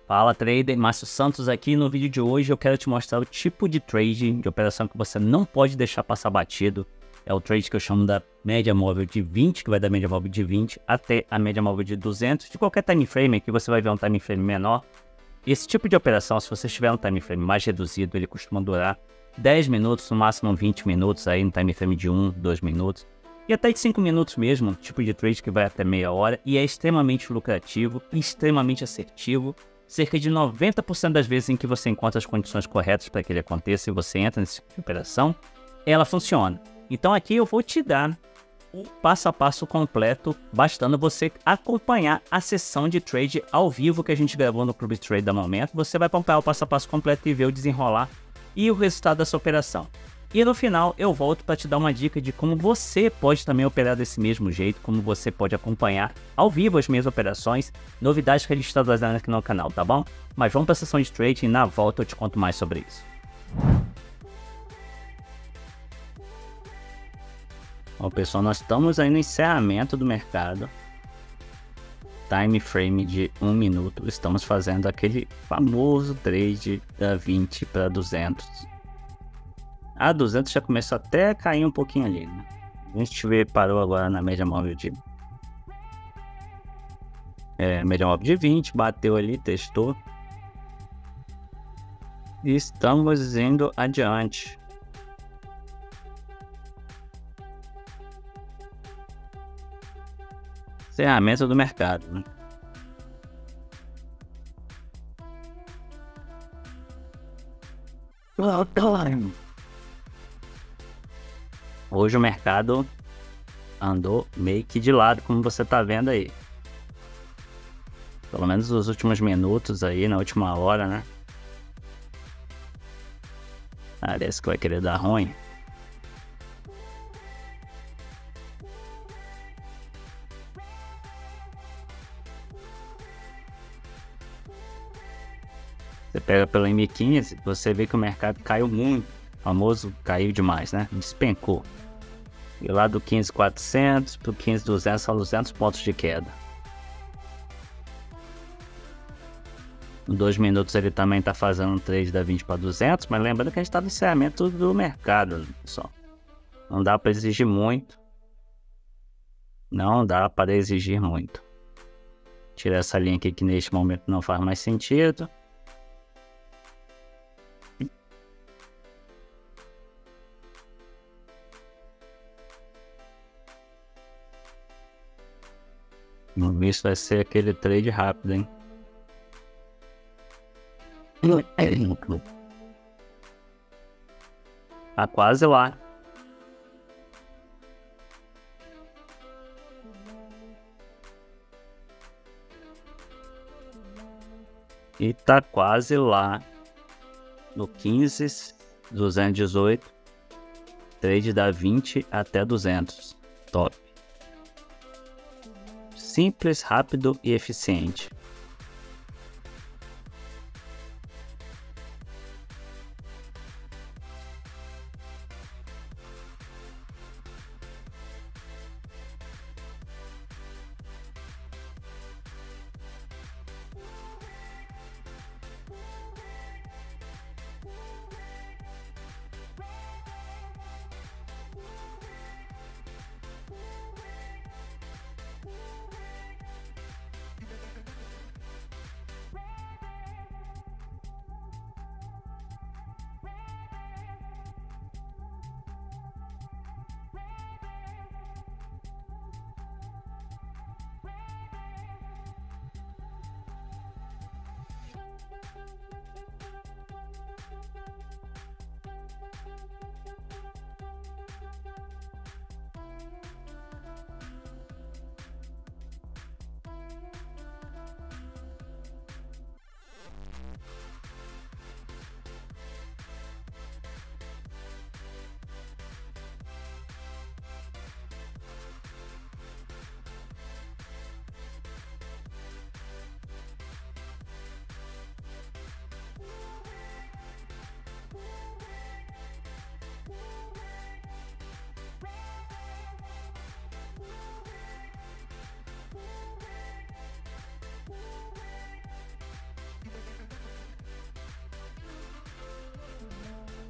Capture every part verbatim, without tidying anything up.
Fala trader, Márcio Santos aqui. No vídeo de hoje eu quero te mostrar o tipo de trade de operação que você não pode deixar passar batido. É o trade que eu chamo da média móvel de vinte, que vai da média móvel de vinte até a média móvel de duzentos. De qualquer time frame aqui você vai ver um time frame menor. Esse tipo de operação, se você tiver um time frame mais reduzido, ele costuma durar dez minutos, no máximo vinte minutos, aí no time frame de um, dois minutos. E até de cinco minutos mesmo, tipo de trade que vai até meia hora e é extremamente lucrativo, extremamente assertivo. Cerca de noventa por cento das vezes em que você encontra as condições corretas para que ele aconteça e você entra nessa operação, ela funciona. Então aqui eu vou te dar o passo a passo completo, bastando você acompanhar a sessão de trade ao vivo que a gente gravou no Clube Trade da Momento. Você vai acompanhar o passo a passo completo e ver o desenrolar e o resultado dessa operação. E no final eu volto para te dar uma dica de como você pode também operar desse mesmo jeito, como você pode acompanhar ao vivo as minhas operações, novidades que a gente está trazendo aqui no canal, tá bom? Mas vamos para a sessão de trade e na volta eu te conto mais sobre isso. Bom pessoal, nós estamos aí no encerramento do mercado, time frame de um minuto, estamos fazendo aquele famoso trade da vinte para duzentos. A duzentos já começou até a cair um pouquinho ali, né? A gente vê, parou agora na média móvel de é, média móvel de vinte, bateu ali, testou e estamos indo adiante. Encerramento do mercado, né? Hoje o mercado andou meio que de lado, como você tá vendo aí. Pelo menos nos últimos minutos aí, na última hora, né? Parece que vai querer dar ruim. Você pega pelo M quinze, você vê que o mercado caiu muito. O famoso caiu demais, né? Despencou. E lá do quinze mil e quatrocentos para o quinze mil e duzentos são duzentos pontos de queda. Em dois minutos ele também está fazendo um trade da vinte para duzentos, mas lembrando que a gente está no encerramento do mercado, pessoal. Não dá para exigir muito. Não dá para exigir muito. Tira essa linha aqui que neste momento não faz mais sentido. Isso vai ser aquele trade rápido, hein? Tá quase lá. E tá quase lá no quinze mil duzentos e dezoito. Trade da vinte até duzentos. Top. Simples, rápido e eficiente.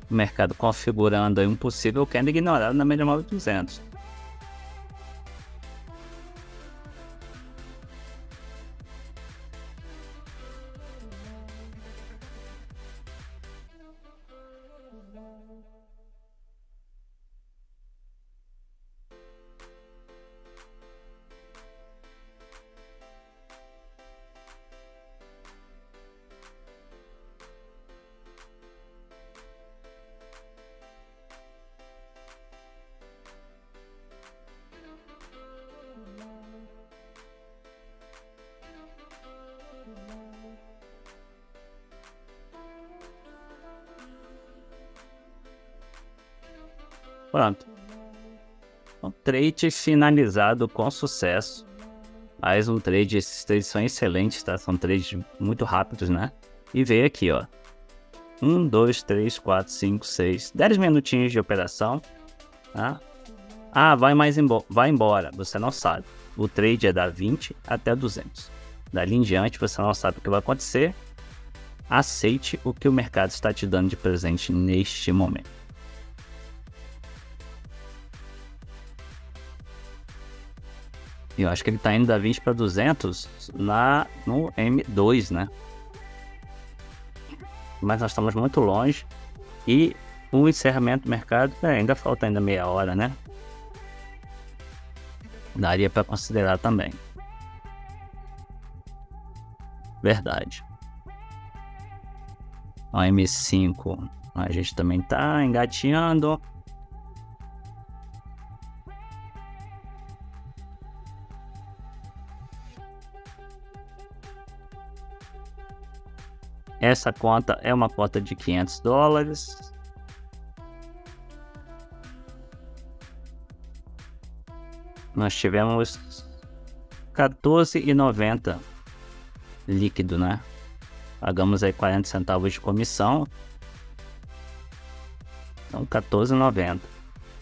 o mercado configurando aí um possível candle ignorado na média móvel de duzentos. Pronto. Um trade finalizado com sucesso. Mais um trade. Esses trades são excelentes, tá? São trades muito rápidos, né? E veio aqui, ó. um, dois, três, quatro, cinco, seis. dez minutinhos de operação. Tá? Ah, vai mais embora. Vai embora. Você não sabe. O trade é da vinte até duzentos. Dali em diante, você não sabe o que vai acontecer. Aceite o que o mercado está te dando de presente neste momento. Eu acho que ele está indo da vinte para duzentos lá no M dois, né? Mas nós estamos muito longe. E o encerramento do mercado, é, ainda falta ainda meia hora, né? Daria para considerar também. Verdade. O M cinco, a gente também está engateando. Essa conta é uma conta de quinhentos dólares. Nós tivemos quatorze reais e noventa centavos líquido, né? Pagamos aí quarenta centavos de comissão. Então quatorze reais e noventa centavos.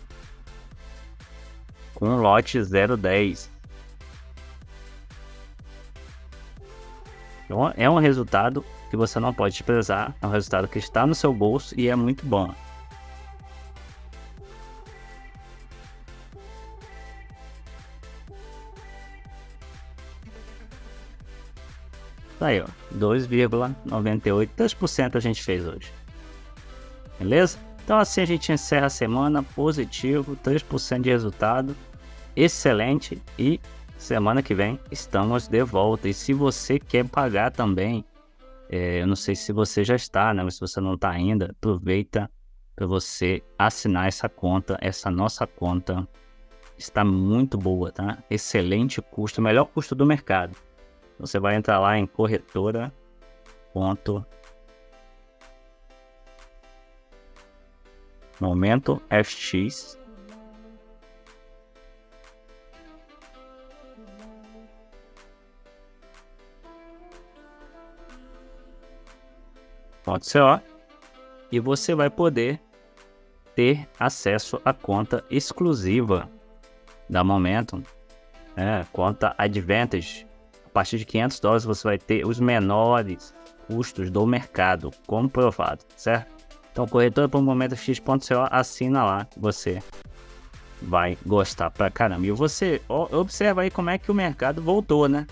Com um lote zero vírgula dez. Então é um resultado que você não pode desprezar, é um resultado que está no seu bolso e é muito bom. Tá aí, ó, dois vírgula noventa e oito, três por cento a gente fez hoje. Beleza? Então assim a gente encerra a semana positivo, três por cento de resultado, excelente, e semana que vem estamos de volta. E se você quer pagar também, é, eu não sei se você já está, né? Mas se você não está ainda, aproveita para você assinar essa conta. Essa nossa conta está muito boa, tá? Excelente custo, melhor custo do mercado. Você vai entrar lá em corretora ponto momento F X. .co, e você vai poder ter acesso à conta exclusiva da Momentum, é, conta Advantage. A partir de quinhentos dólares você vai ter os menores custos do mercado, comprovado, certo? Então, corretora ponto momento F X ponto co, assina lá, você vai gostar pra caramba. E você observa aí como é que o mercado voltou, né?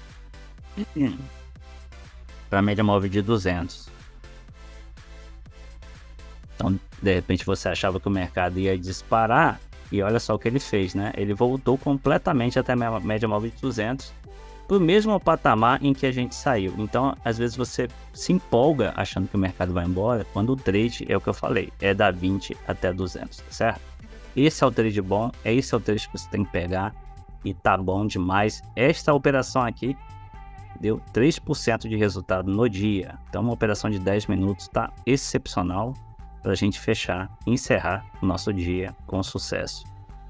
Para a média móvel de duzentos. Então, de repente você achava que o mercado ia disparar, e olha só o que ele fez, né? Ele voltou completamente até a média móvel de duzentos, para o mesmo patamar em que a gente saiu. Então, às vezes você se empolga achando que o mercado vai embora, quando o trade, é o que eu falei, é da vinte até duzentos, certo? Esse é o trade bom, esse é o trade que você tem que pegar, e tá bom demais. Esta operação aqui deu três por cento de resultado no dia. Então, uma operação de dez minutos tá excepcional para a gente fechar e encerrar o nosso dia com sucesso.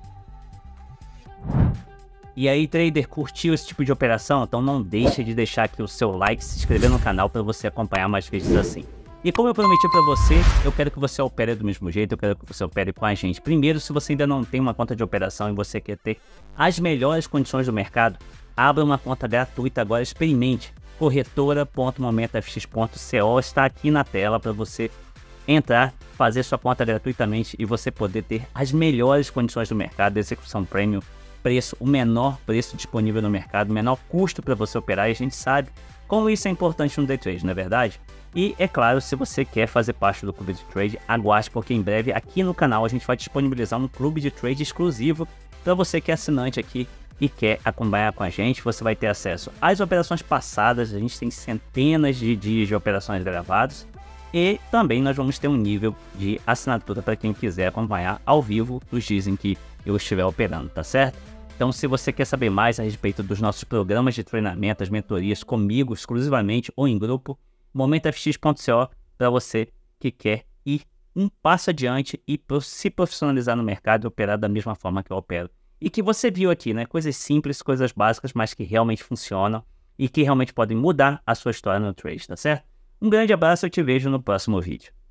E aí, trader, curtiu esse tipo de operação? Então não deixe de deixar aqui o seu like, se inscrever no canal para você acompanhar mais vídeos assim. E como eu prometi para você, eu quero que você opere do mesmo jeito, eu quero que você opere com a gente. Primeiro, se você ainda não tem uma conta de operação e você quer ter as melhores condições do mercado, abra uma conta gratuita agora, experimente. corretora ponto momento F X ponto co está aqui na tela para você entrar, fazer sua conta gratuitamente e você poder ter as melhores condições do mercado, execução premium, preço, o menor preço disponível no mercado, o menor custo para você operar, e a gente sabe como isso é importante no day trade, não é verdade? E é claro, se você quer fazer parte do clube de trade, aguarde, porque em breve aqui no canal a gente vai disponibilizar um clube de trade exclusivo para você que é assinante aqui e quer acompanhar com a gente. Você vai ter acesso às operações passadas, a gente tem centenas de dias de operações gravados, e também nós vamos ter um nível de assinatura para quem quiser acompanhar ao vivo os dias em que eu estiver operando, tá certo? Então, se você quer saber mais a respeito dos nossos programas de treinamento, as mentorias comigo exclusivamente ou em grupo, momento f x ponto co para você que quer ir um passo adiante e se profissionalizar no mercado e operar da mesma forma que eu opero. E que você viu aqui, né? Coisas simples, coisas básicas, mas que realmente funcionam e que realmente podem mudar a sua história no trade, tá certo? Um grande abraço e eu te vejo no próximo vídeo.